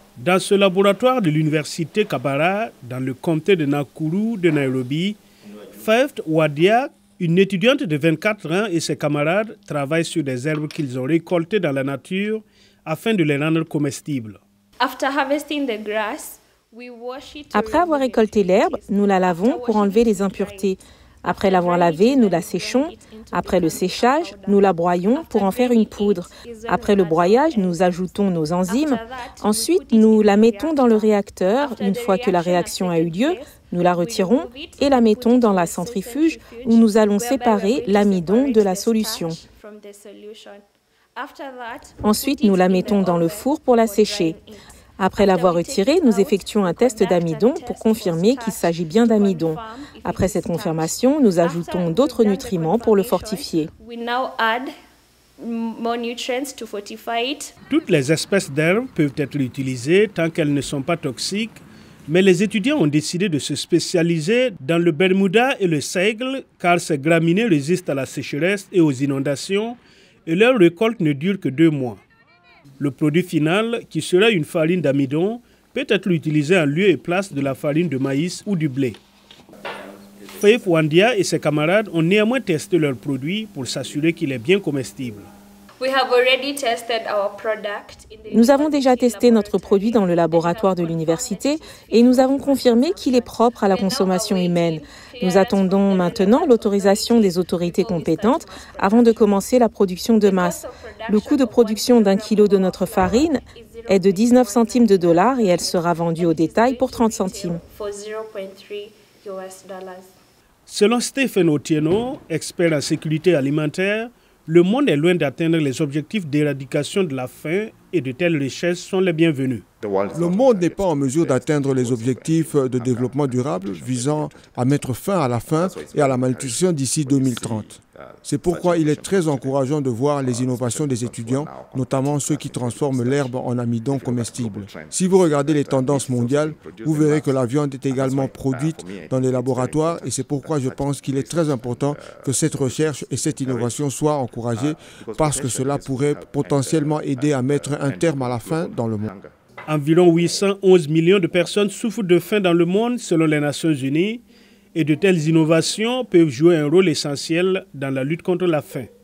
Dans ce laboratoire de l'université Kabara, dans le comté de Nakuru de Nairobi, Faith Wadia, une étudiante de 24 ans et ses camarades travaillent sur des herbes qu'ils ont récoltées dans la nature afin de les rendre comestibles. Après avoir récolté l'herbe, nous la lavons pour enlever les impuretés. Après l'avoir lavée, nous la séchons. Après le séchage, nous la broyons pour en faire une poudre. Après le broyage, nous ajoutons nos enzymes. Ensuite, nous la mettons dans le réacteur. Une fois que la réaction a eu lieu, nous la retirons et la mettons dans la centrifuge où nous allons séparer l'amidon de la solution. Ensuite, nous la mettons dans le four pour la sécher. Après l'avoir retirée, nous effectuons un test d'amidon pour confirmer qu'il s'agit bien d'amidon. Après cette confirmation, nous ajoutons d'autres nutriments pour le fortifier. Toutes les espèces d'herbes peuvent être utilisées tant qu'elles ne sont pas toxiques, mais les étudiants ont décidé de se spécialiser dans le Bermuda et le seigle car ces graminées résistent à la sécheresse et aux inondations et leur récolte ne dure que 2 mois. Le produit final, qui sera une farine d'amidon, peut être utilisé en lieu et place de la farine de maïs ou du blé. Faith Wandia et ses camarades ont néanmoins testé leur produit pour s'assurer qu'il est bien comestible. Nous avons déjà testé notre produit dans le laboratoire de l'université et nous avons confirmé qu'il est propre à la consommation humaine. Nous attendons maintenant l'autorisation des autorités compétentes avant de commencer la production de masse. Le coût de production d'1 kilo de notre farine est de 19 centimes de dollars et elle sera vendue au détail pour 30 centimes. Selon Stephen Otieno, expert en sécurité alimentaire, le monde est loin d'atteindre les objectifs d'éradication de la faim et de telles richesses sont les bienvenues. Le monde n'est pas en mesure d'atteindre les objectifs de développement durable visant à mettre fin à la faim et à la malnutrition d'ici 2030. C'est pourquoi il est très encourageant de voir les innovations des étudiants, notamment ceux qui transforment l'herbe en amidon comestible. Si vous regardez les tendances mondiales, vous verrez que la viande est également produite dans les laboratoires et c'est pourquoi je pense qu'il est très important que cette recherche et cette innovation soient encouragées parce que cela pourrait potentiellement aider à mettre un terme à la faim dans le monde. Environ 811 millions de personnes souffrent de faim dans le monde selon les Nations Unies et de telles innovations peuvent jouer un rôle essentiel dans la lutte contre la faim.